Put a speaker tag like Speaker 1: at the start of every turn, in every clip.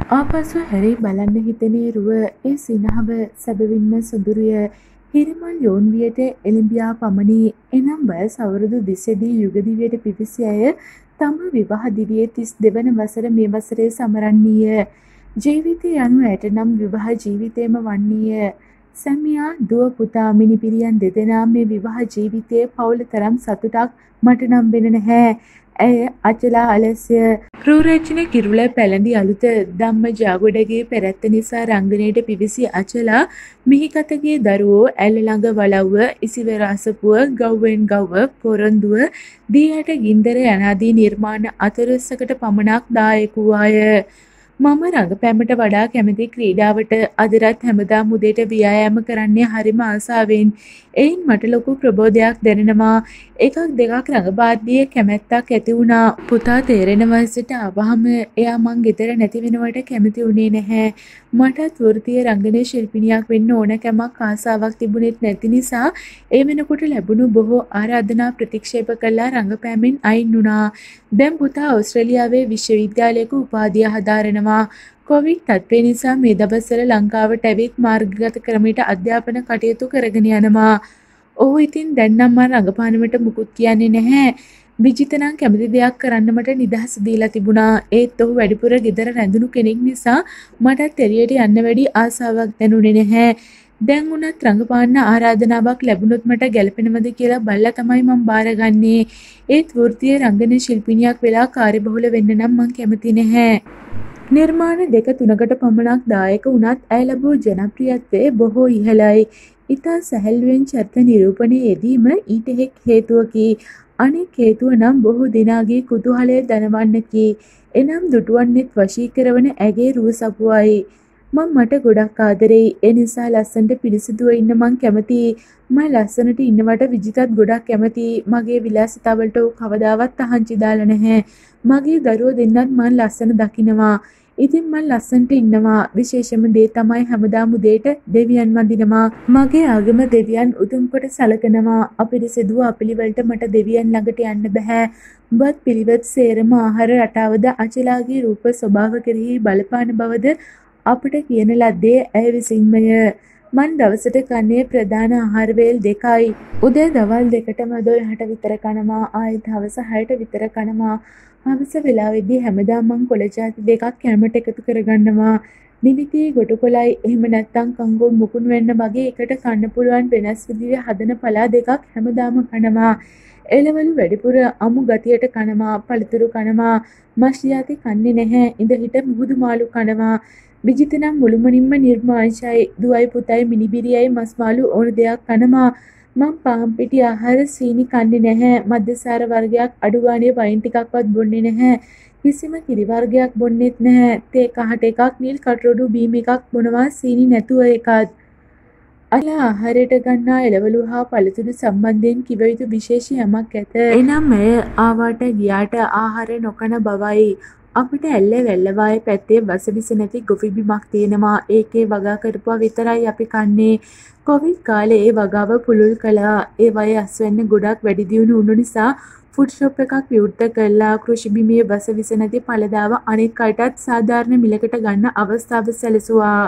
Speaker 1: ආපසු හැරී බලන්න හිතෙනේ රුව ඒ සිනහව සැබවින්ම සොඳුරුය. හිරිමල් යෝන්වියට එළඹියා පමණි. එනම් වයස අවුරුදු 20 යුගදිවියට පිවිසි අය තම විවාහ දිවියේ 32 වන වසර මේ වසරේ සමරන්නීය. ජීවිතය යනු ඇයට නම් විවාහ ජීවිතයම වන්නීය. සැමියා දුව පුතා මිනිපිරියන් දෙදෙනා මේ විවාහ ජීවිතයේ පවුල තරම් සතුටක් මට නම් වෙන නැහැ. ඇය අචලා අලස්ය. රූරජින කිරුළ පැළඳි අලුත ධම්ම ජාගොඩගේ පැරැත්ත නිසා රංගනයට පිවිසි අචලා මිහිකතගේ දරුවෝ ඇල්ල ළඟ වලව්ව ඉසිවර අසපුව ගව්වෙන් ගව්ව පොරොන්දුව දී ඇට ගින්දර යනාදී නිර්මාණ 40කට පමණක් දායක වූවාය. මම රඟපෑමට වඩා කැමති ක්‍රීඩාවට අදටත් හැමදාම උදේට ව්‍යායාම කරන්නේ හරිම ආසාවෙන්. එයින් මට ලොකු ප්‍රබෝධයක් දැනෙනවා. එකක් දෙකක් රඟපාද්දී කැමැත්තක් ඇති වුණා. පුතා තේරෙන වයසට ආවහම එයා මං ගෙදර නැති වෙනවට කැමති වුණේ නැහැ. මටත් වෘත්තීය රංගන ශිල්පිනියක් වෙන්න ඕන කැමක් ආසාවක් තිබුණෙත් නැති නිසා ඒ වෙනකොට ලැබුණු බොහෝ ආරාධනා ප්‍රතික්ෂේප කළා රඟපෑමෙන් අයින් වුණා. දැන් පුතා ඕස්ට්‍රේලියාවේ විශ්වවිද්‍යාලයක උපාධිය හදාරනවා. කොවිඩ් තත්ත්වය නිසා මේ දවස්වල ලංකාවට ඇවිත් මාර්ගගත ක්‍රමයට අධ්‍යාපන කටයුතු කරගෙන යනවා. ඔහු ඉතින් දැන් නම් මම රඟපානවට මුකුත් කියන්නේ නැහැ. විජිත නම් කැමති දෙයක් කරන්න මට නිදහස දීලා තිබුණා. ඒත් ඔහු වැඩිපුර ගෙදර රැඳුණු කෙනෙක් නිසා මටත් එළියට යන්න වැඩි ආසාවක් දැනුනේ නැහැ. දැන් උනත් රඟපාන්න ආරාධනාවක් ලැබුණොත් මට ගැළපෙනවද කියලා බලලා තමයි මම බාරගන්නේ. ඒත් වෘත්තීය රංගන ශිල්පිනියක් වෙලා කාර්යබහුල වෙන්න නම් මම කැමති නැහැ. නිර්මාණ 2-3කට පමණක් දායක වුණත් ඇය ලැබූ ජනප්‍රියත්වය බොහෝ ඉහළයි. ඉතා සැහැල්ලුවෙන් චරිත නිරූපණයේ යෙදීම ඊට හේතුවකි. අනෙක් හේතුව නම් බොහෝ දෙනාගේ කුතුහලය දනවන්නකි. එනම් දුටුවන්නෙත් වශී කරවන ඇගේ රුව සපුවයි. මට ගොඩක් ආදරෙයි. ඒ නිසා ලස්සනට පිරිසිදුව ඉන්න මං කැමතියි. මම ලස්සනට ඉන්නවට විජිතත් ගොඩක් කැමතියි. මගේ විලාසිතාවලට ඌ කවදාවත් අහංචි දාලා නැහැ. මගේ දරුවෝ දෙන්නත් මං ලස්සන දකින්නවා. ඉතින් මං ලස්සනට ඉන්නවා. විශේෂම දේ තමයි හැමදාම උදේට දෙවියන් වඳිනවා. මගේ ආගම දෙවියන් උතුම් කොට සලකනවා. අපිරිසිදුව අපිලිවලට මට දෙවියන් ළඟට යන්න බෑ. වත් පිළිවෙත් සේරම ආහාර රටාවද අචලාගේ රූප ස්වභාව කෙරෙහි බලපාන බවද අපට කියන ලද්දේ ඇය විසින්මය. මන් දවසට කන්නේ ප්‍රධාන ආහාර වේල් 2යි. උදේ දවල් දෙකටම 12ට විතර කනවා. ආයෙත් හවස 6ට විතර කනවා. හවස වෙලාවෙදී හැමදාම මං කොළ ಜಾති දෙකක් කැමට එකතු කරගන්නවා. නිවිතියි ගොටුකොළයි එහෙම නැත්නම් කංගෝ මුකුණු වෙන්න වගේ එකට කන්න පුළුවන් වෙනස් විදිහේ හදන පලා දෙකක් හැමදාම කනවා. එළවලු වැඩිපුර අමු ගතියට කනවා. පළතුරු කනවා. මස් ಜಾති කන්නේ නැහැ. ඉඳ හිට මුහුදු මාළු කනවා. විජිත නම් මුළුමනින්ම නිර්මාංශයි. දුවයි පුතයි මිනිබිරියයි මස් මාළු ඕන දෙයක් කනවා. මං පාන් පිටි ආහාර සීනි කන්නේ නැහැ. මද්දසාර වර්ගයක් අඩු ගානේ වයින් ටිකක්වත් බොන්නේ නැහැ. කිසිම කිරි වර්ගයක් බොන්නෙත් නැහැ. තේ කහට එකක් නිල් කටරොඩු බීම එකක් බොනවා සීනි නැතුව එකත්. අලා ආහාරයට ගන්නා එළවලු හා පළතුරු සම්බන්ධයෙන් කිව යුතු විශේෂ යමක් ඇත. එනම් ඇය ආවාට ගියාට ආහාර නොකන බවයි. අපිට ඇල්ල වැල්ලවායේ පැත්තේ වසවිස නැති ගොවි බිමක් තියෙනවා. ඒකේ වගා කරපුවා විතරයි අපි කන්නේ. කොවිඩ් කාලේ ඒ වගාව පුළුල් කළා. ඒ වගේ අස්වැන්න ගොඩක් වැඩි දියුණු වුණු නිසා ෆුඩ් ෂොප් එකක් විවෘත කළා. කෘෂි බිමේ වසවිස නැති පළදාව අනෙක් අයටත් සාධාරණ මිලකට ගන්න අවස්ථාව සැලසුවා.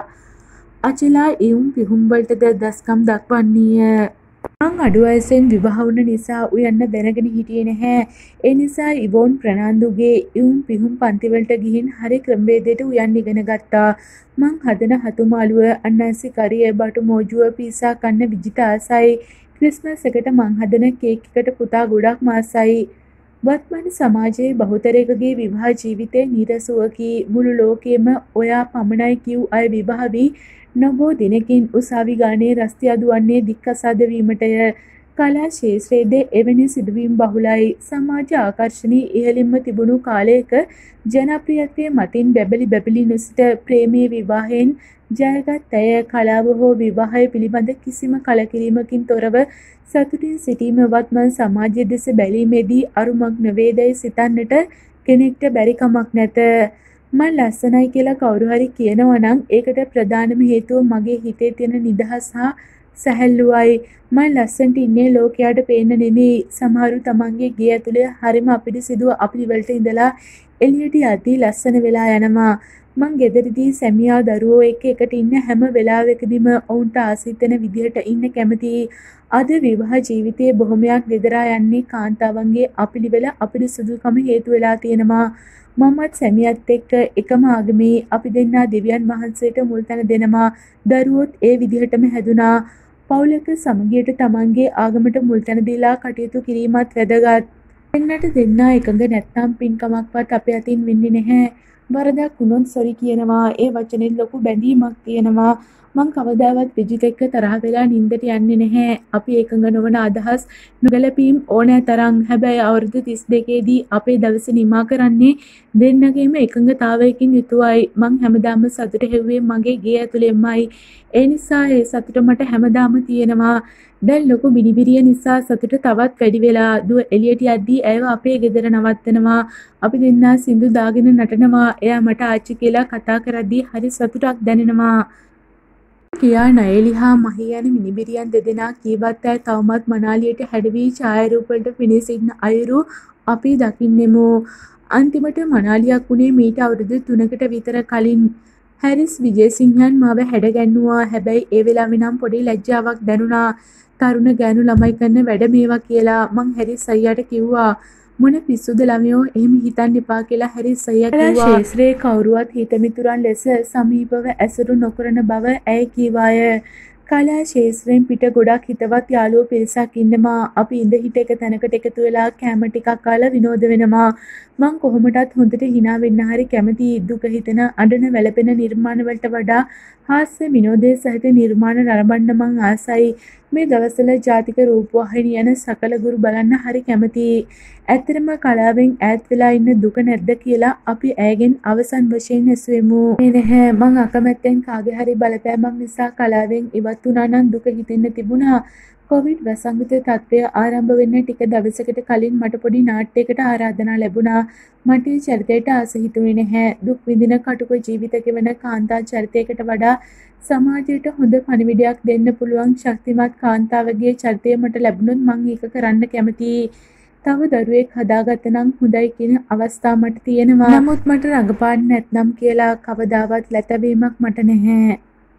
Speaker 1: අචලා ඉවුම් පිහුම් වලටද දස්කම් දක්වන්නීය. මං අඩු වයසෙන් විවාහ වුණ නිසා උයන්න දැනගෙන හිටියේ නැහැ. ඒ නිසා ඉවෝන් ප්‍රනාන්දුගේ ඉවුම් පිහුම් පන්තිවලට ගිහින් හරි ක්‍රමවේදයට උයන් ඉගෙන ගත්තා. මං හදන හතු මාළුව, අන්නාසි කරිය, බටු මෝජුව, පීසා කන්න විජිත ආසයි. ක්‍රිස්මස් එකට මං හදන කේක් එකට පුතා ගොඩක් මාසයි. වත්මන් සමාජයේ බහුතරයකගේ විවාහ ජීවිතය නිරසුවකි. මුළු ලෝකෙම ඔයා පමණයි කිව් අය විවාහ වී නොබෝ දිනකින් උසාවි ගානේ රස්ති අදුවන්නේ දික්කසාද වීමටය. කලා ශේත්‍රයේද එවැනි සිදුවීම් බහුලයි. සමාජ ආකර්ෂණී ඉහළින්ම තිබුණු කාලයක ජනප්‍රියත්වයේ මතින් බැබලි නොසිට ප්‍රේමී විවාහයෙන් ජයගත් ඇය කලාව හෝ විවාහය පිළිබඳ කිසිම කලකිරීමකින් තොරව සතුටින් සිටීම වත්මන් සමාජය දෙස බැලීමේදී අරුමක් නොවේදැයි සිතන්නට කෙනෙක්ට බැරි කමක් නැත. මං ලස්සනයි කියලා කවුරු හරි කියනවා නම් ඒකට ප්‍රධානම හේතුව මගේ හිතේ තියෙන නිදහස හා සැහැල්ලුවයි. මං ලස්සනට ඉන්නේ ලෝකයට පේන්න නෙමෙයි. සමහරු තමන්ගේ ගේ ඇතුලේ හරිම අපිරිසිදුව අපිරිවලට ඉඳලා එළියට යද්දී ලස්සන වෙලා යනවා. මං ගෙදරදී සැමියා දරුවෝ එක්ක එකට ඉන්න හැම වෙලාවකදීම ඔවුන්ට ආසිතන විදිහට ඉන්න කැමතියි. අද විවාහ ජීවිතයේ බොහොමයක් දෙදරා යන්නේ කාන්තාවන්ගේ අපිළිවෙල අපිරිසුදුකම හේතු වෙලා තියෙනවා. මමත් සැමියාත් එක්ක එකම ආගමේ අපි දෙන්නා දෙවියන් වහන්සේට මුල් තැන දෙනවා. දරුවොත් ඒ විදිහටම හැදුනා. පවුලක සමගියට තමන්ගේ ආගමට මුල් තැන දීලා කටයුතු කිරීමත් වැදගත්. දෙන්නට දෙන්නා එකඟ නැත්නම් පින්කමක්වත් අපේ අතින් වෙන්නේ නැහැ. වරදක් වුණොත් සොරි කියනවා. ඒ වචනේ ලොකු බැඳීමක් තියෙනවා. මං කවදාවත් විජිත් එක්ක තරහ වෙලා නින්දට යන්නේ නැහැ. අපි එකඟ නොවන අදහස් නොගැලපීම් ඕනෑ තරම්. හැබැයි අවුරුදු 32දී අපේ දවස නිමා කරන්නේ දෙන්නගේම එකඟතාවයකින් යුතුවයි. මං හැමදාම සතුට හෙව්වේ මගේ ගේ ඇතුළෙන්මයි. ඒ නිසා ඒ සතුට මට හැමදාම තියෙනවා. දැන් ලොකු බිනිබිරිය නිසා සතුට තවත් වැඩි වෙලා. දුව එළියට යද්දී ඇයව අපේ ගෙදර නවත්තනවා. අපි දෙන්නා සින්දු දාගෙන නටනවා. එයා මට ආච්චි කියලා කතා කරද්දී හරි සතුටක් දැනෙනවා. කියා නයලි හා මහි යන මිනිබිරියන් දෙදෙනා කීවත් අය තවමත් මනාලියට හැඩවී ඡායාරූප වලට පිණි සිටින අයුරු අපි දකින්නෙමු. අන්තිමට මනාලියක් වුණේ මීට අවුරුදු 3කට විතර කලින්. හැරිස් විජේසිංහන් මාව හැඩගැන්නුවා. හැබැයි ඒ වෙලාවේ නම් පොඩි ලැජ්ජාවක් දැනුණා. තරුණ ගෑනු ළමයි කරන වැඩ මේවා කියලා. මං හැරිස් අයියාට කිව්වා. මොන පිස්සුද ළමයෝ එහෙම හිතන්න එපා කියලා හැරිස් අයියා කිව්වා. ශේෂ්ත්‍රයේ කවුරුවත් හිතමිතුරන් ලෙස සමීපව ඇසුරු නොකරන බව ඇය කීවාය. කලා ශේෂ්ත්‍රයෙන් පිට ගොඩක් හිතවත් යාළුවෝ පිරිසක් ඉන්නවා. අපි ඉඳ හිට එක තැනකට එකතු වෙලා කෑම ටිකක් කාලා විනෝද වෙනවා. මං කොහොමටත් හොඳට hina වෙන්න හරි කැමතියි. දුක හිතන අඬන වැළපෙන නිර්මාණ වලට වඩා හාස්‍ය විනෝදයේ සහිත නිර්මාණ නරඹන්න මං ආසයි. මේ දවස්වල ජාතික රූපවාහිනිය යන සකල ගුරු බලන්න හරි කැමතියි. ඇත්තටම කලාවෙන් ඈත් වෙලා ඉන්න දුක නැද්ද කියලා අපි ඇයගෙන් අවසන් වශයෙන් ඇසුවෙමු. මේ නැහැ මං අකමැත්තෙන් කාගේ හරි බලපෑමක් නිසා කලාවෙන් ඉවත් වුණා නම් දුක හිතෙන්න තිබුණා. කොවිඩ් වසංගත තත්ත්වය ආරම්භ වෙන්න ටික දවසකට කලින් මට පොඩි නාට්‍යයකට ආරාධනා ලැබුණා. මට ඒ චරිතයට ආස හිතුනේ නැහැ. දුක් විඳින කටුක ජීවිත ගෙවන කාන්තා චරිතයකට වඩා සමාජයට හොඳ පණිවිඩයක් දෙන්න පුළුවන් ශක්තිමත් කාන්තාවගේ චරිතය මට ලැබුණොත් මං ඒක කරන්න කැමතියි. තව දරුවෙක් හදාගත්ත නම් හොඳයි කියන අවස්ථා මට තියෙනවා. නමුත් මට රඟපාන්න නැත්නම් කියලා කවදාවත් ලැතවීමක් මට නැහැ.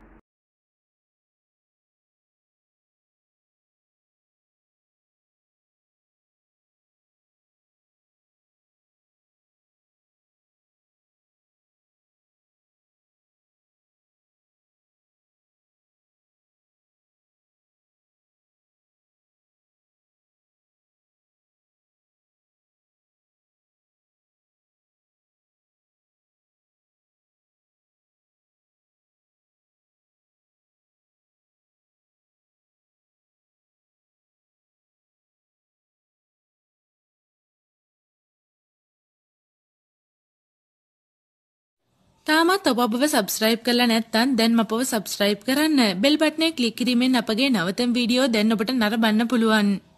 Speaker 2: තාමත් ඔබ අපව සබස්ක්‍රයිබ් කරලා නැත්නම් දැන් අපව සබස්ක්‍රයිබ් කරන්න. බෙල් බටනේ ක්ලික් කිරීමෙන් අපගේ නවතම වීඩියෝ දැන් ඔබට නරඹන්න පුළුවන්.